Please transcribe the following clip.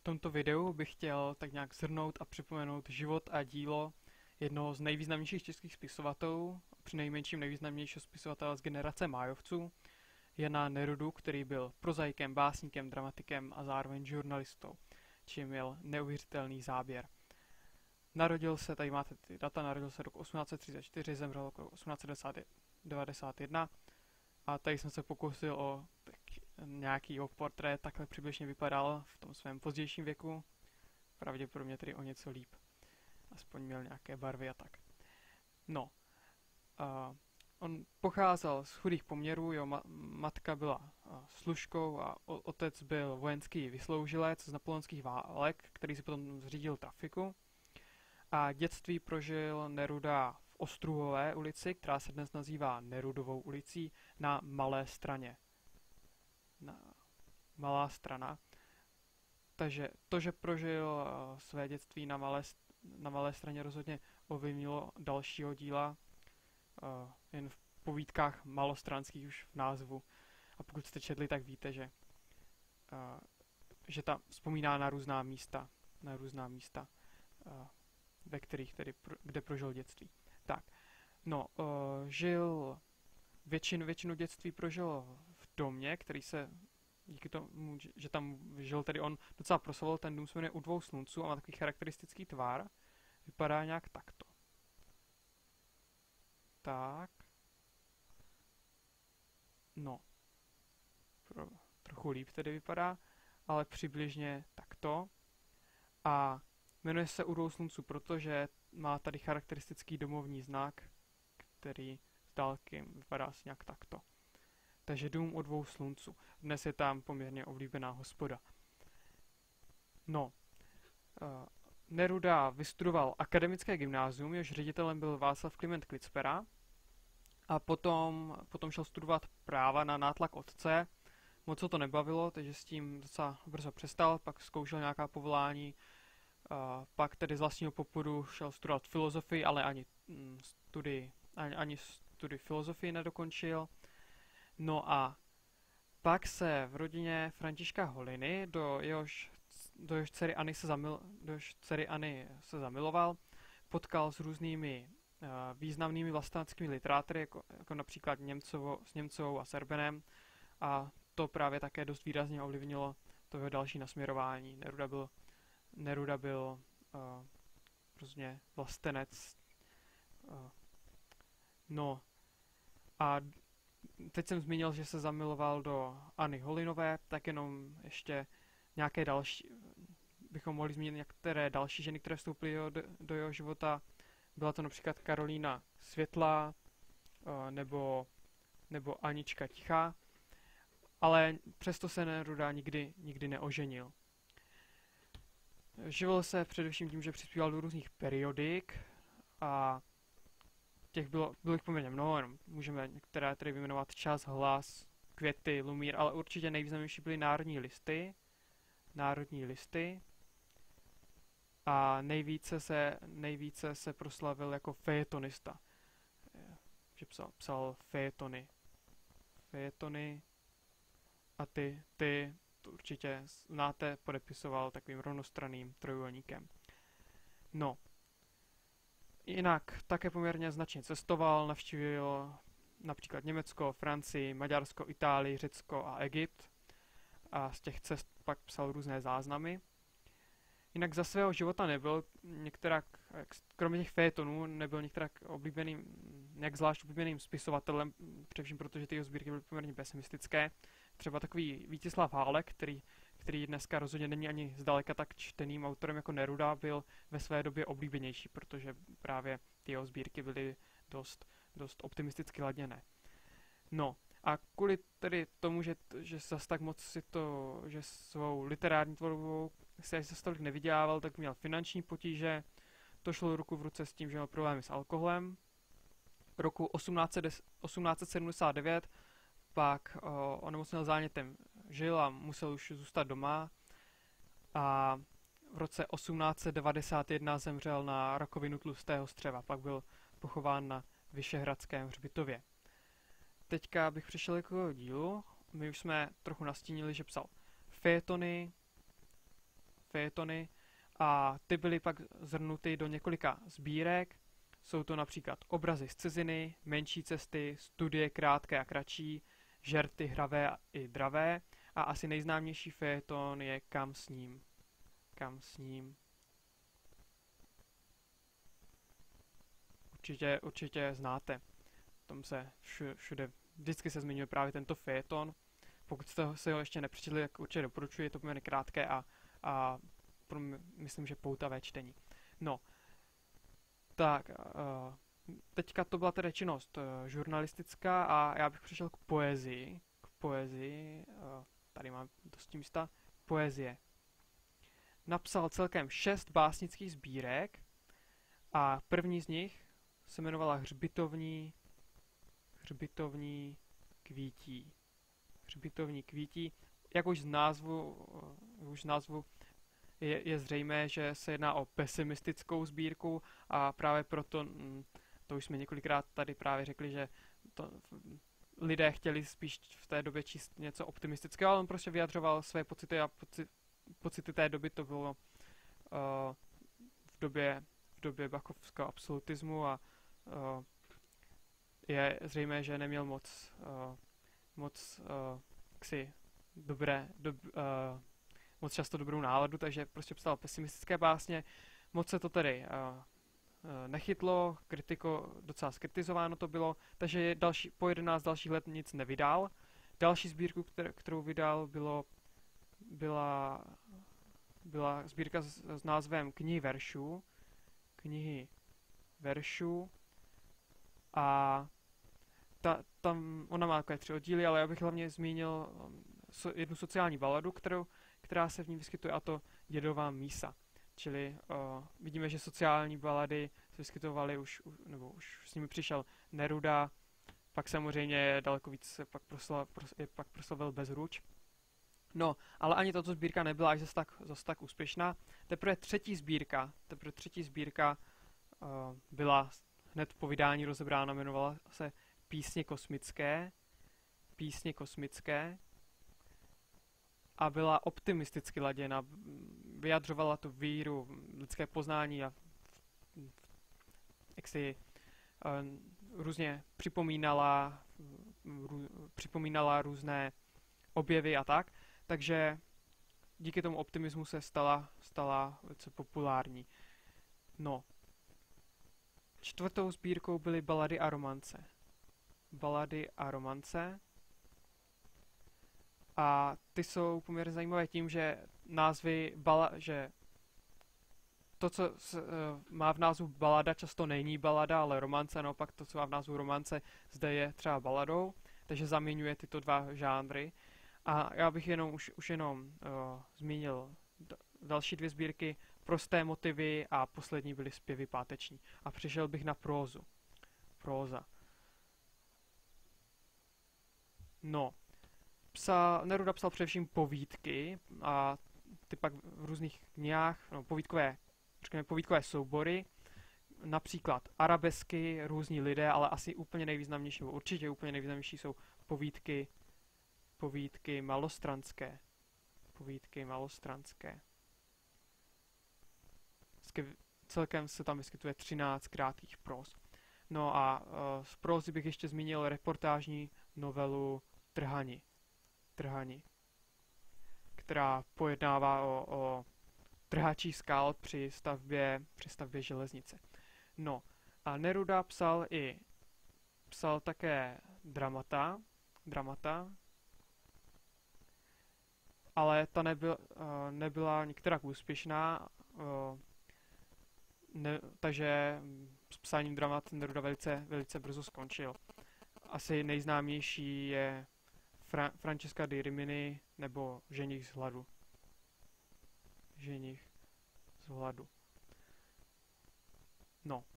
tomto videu bych chtěl tak nějak shrnout a připomenout život a dílo jednoho z nejvýznamnějších českých spisovatelů, přinejmenším nejvýznamnějšího spisovatele z generace Májovců, Jana Nerudu, který byl prozaikem, básníkem, dramatikem a zároveň žurnalistou, čím měl neuvěřitelný záběr. Narodil se, tady máte ty data, narodil se roku 1834, zemřel roku 1891 a tady jsem se pokusil o nějaký jeho portrét, takhle přibližně vypadal v tom svém pozdějším věku, pravděpodobně tedy o něco líp. Aspoň měl nějaké barvy a tak. No, on pocházel z chudých poměrů, jeho matka byla služkou a otec byl vojenský vysloužilec z napoleonských válek, který si potom zřídil trafiku. A dětství prožil Neruda v Ostruhové ulici, která se dnes nazývá Nerudovou ulicí, na Malé Straně. Malá Strana. Takže to, že prožil své dětství na Malé Straně, rozhodně ovlivnilo dalšího díla, jen v povídkách malostranských už v názvu. A pokud jste četli, tak víte, že tam vzpomíná na různá místa, ve kterých tedy, kde prožil dětství. Tak, no, většinu dětství prožil v domě, který se, díky tomu, že tam žil tedy on, docela proslavil. Ten dům se jmenuje U dvou slunců a má takový charakteristický tvar. Vypadá nějak takto. Tak. No. Trochu líp tedy vypadá, ale přibližně takto. A jmenuje se U dvou slunců, protože má tady charakteristický domovní znak, který z dálky vypadá asi nějak takto. Takže dům U dvou slunců. Dnes je tam poměrně oblíbená hospoda. No, Neruda vystudoval akademické gymnázium, jehož ředitelem byl Václav Kliment Klicpera, a potom šel studovat práva na nátlak otce. Moc ho to nebavilo, takže s tím docela brzo přestal, pak zkoušel nějaká povolání, pak tedy z vlastního popudu šel studovat filozofii, ale ani studii filozofii nedokončil. No a pak se v rodině Františka Holiny, do jehož dcery Anny se zamiloval, potkal s různými významnými vlasteneckými literátory, jako například s Němcovou a Serbenem, a to právě také dost výrazně ovlivnilo to jeho další nasměrování. Neruda byl prostě vlastenec. No a teď jsem zmínil, že se zamiloval do Anny Holinové, tak jenom ještě nějaké další, bychom mohli zmínit některé další ženy, které vstoupily do jeho života. Byla to například Karolína Světlá nebo Anička Tichá, ale přesto se Neruda nikdy neoženil. Živil se především tím, že přispíval do různých periodik a těch bylo jich poměrně mnoho, můžeme některé tedy vyjmenovat Čas, Hlas, Květy, Lumír, ale určitě nejvýznamnější byly Národní listy a nejvíce se proslavil jako fejetonista, že psal fejetony a ty to určitě znáte, podepisoval takovým rovnostranným trojúhelníkem. No, jinak také poměrně značně cestoval, navštívil například Německo, Francii, Maďarsko, Itálii, Řecko a Egypt a z těch cest pak psal různé záznamy. Jinak za svého života nebyl kromě těch fejetonů, nebyl nějak zvlášť oblíbeným spisovatelem, především protože ty jeho sbírky byly poměrně pesimistické. Třeba takový Vítislav Hálek, který dneska rozhodně není ani zdaleka tak čteným autorem jako Neruda, byl ve své době oblíbenější, protože právě ty jeho sbírky byly dost optimisticky laděné. No a kvůli tedy tomu, že zas tak moc že svou literární tvorbou se zase tolik nevydělával, tak měl finanční potíže. To šlo ruku v ruce s tím, že měl problémy s alkoholem. Roku 1879 pak onemocněl zánětem žil a musel už zůstat doma. A v roce 1891 zemřel na rakovinu tlustého střeva. Pak byl pochován na Vyšehradském hřbitově. Teďka bych přišel k jeho dílu. My už jsme trochu nastínili, že psal fejetony, fejetony a ty byly pak zhrnuty do několika sbírek. Jsou to například Obrazy z ciziny, Menší cesty, Studie krátké a kratší, Žerty hravé i dravé a asi nejznámější fejeton je Kam s ním. Kam s ním. Určitě znáte. Tom se všude vždycky se zmiňuje právě tento fejeton. Pokud jste si ho ještě nepřečetli, tak určitě doporučuji, je to poměrně krátké a myslím, že poutavé čtení. No, tak, teďka to byla tedy činnost žurnalistická a já bych přešel k poezii. Tady mám dost místa. Poezie. Napsal celkem 6 básnických sbírek a první z nich se jmenovala Hřbitovní kvítí. Hřbitovní kvítí. Jak už z názvu je zřejmé, že se jedná o pesimistickou sbírku a právě proto, to už jsme několikrát tady právě řekli, že lidé chtěli spíš v té době číst něco optimistického, ale on prostě vyjadřoval své pocity a pocity té doby to bylo v době bachovského absolutismu a je zřejmé, že neměl moc často dobrou náladu, takže prostě psal pesimistické básně. Moc se to tedy nechytlo, docela skritizováno to bylo, takže po 11 dalších let nic nevydal. Další sbírku, kterou vydal, byla sbírka s názvem Knihy veršů a tam ona má takové 3 oddíly, ale já bych hlavně zmínil jednu sociální baladu, která se v ní vyskytuje, a to Dědová mísa. Čili vidíme, že sociální balady se vyskytovaly už s nimi přišel Neruda, pak samozřejmě daleko víc pak proslavil Bezruč. No, ale ani tato sbírka nebyla až zase tak úspěšná. Teprve třetí sbírka byla hned po vydání rozebrána, jmenovala se Písně kosmické a byla optimisticky laděna, vyjadřovala tu víru, lidské poznání a různě připomínala různé objevy a tak, takže díky tomu optimismu se stala velice populární. No, 4. sbírkou byly balady a romance. A ty jsou poměrně zajímavé tím, že že to, co má v názvu balada, často není balada, ale romance, naopak to, co má v názvu romance, zde je třeba baladou, takže zaměňuje tyto dva žánry. A já bych už jenom zmínil další 2 sbírky, Prosté motivy a poslední byly Zpěvy páteční. A přešel bych na próza. No, Neruda psal především povídky a ty pak v různých knihách, povídkové soubory, například arabesky, Různí lidé, ale asi určitě úplně nejvýznamnější jsou povídky malostranské. Celkem se tam vyskytuje 13 krátkých próz. No a z prózy bych ještě zmínil reportážní novelu Trhani, která pojednává o trhačích skal při stavbě železnice. No a Neruda psal také dramata, ale ta nebyla některak úspěšná, takže s psáním dramat Neruda velice brzo skončil. Asi nejznámější je Francesca di Rimini nebo Ženich z hladu. No,